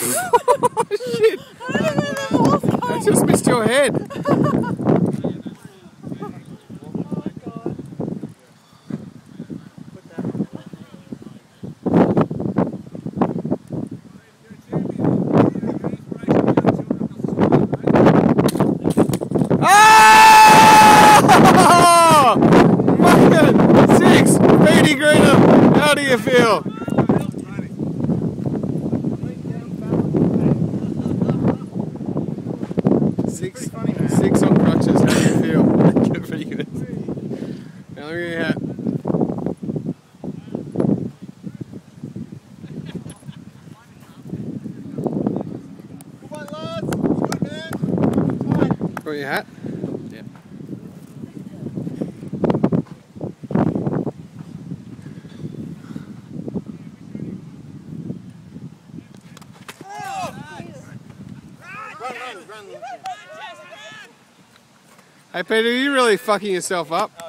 Oh, shit! I just missed your head. Oh! 6! Petey Greenham, how do you feel? Six on crutches, how do you feel? Pretty good. Now look at your hat. Come on, lads. It's good, man. Got your hat? Yeah. Run. Hey Peter, are you really fucking yourself up?